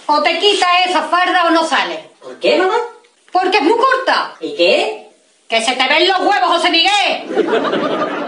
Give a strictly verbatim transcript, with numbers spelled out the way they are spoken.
O te quitas esa farda o no sales. ¿Por qué, mamá? Porque es muy corta. ¿Y qué? ¡Que se te ven los huevos, José Miguel!